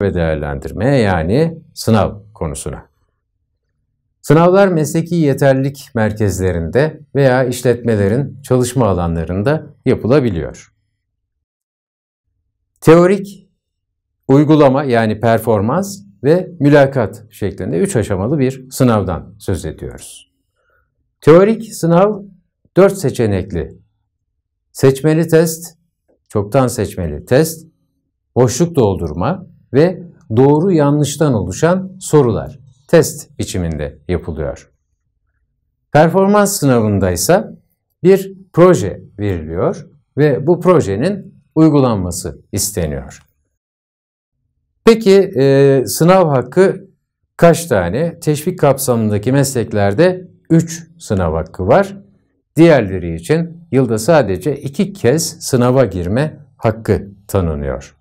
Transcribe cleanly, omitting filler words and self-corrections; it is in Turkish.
ve değerlendirmeye, yani sınav konusuna. Sınavlar mesleki yeterlilik merkezlerinde veya işletmelerin çalışma alanlarında yapılabiliyor. Teorik, uygulama yani performans ve mülakat şeklinde 3 aşamalı bir sınavdan söz ediyoruz. Teorik sınav 4 seçenekli. Seçmeli test, çoktan seçmeli test, boşluk doldurma ve doğru yanlıştan oluşan sorular test biçiminde yapılıyor. Performans sınavında ise bir proje veriliyor ve bu projenin uygulanması isteniyor. Peki sınav hakkı kaç tane? Teşvik kapsamındaki mesleklerde 3 sınav hakkı var. Diğerleri için yılda sadece 2 kez sınava girme hakkı tanınıyor.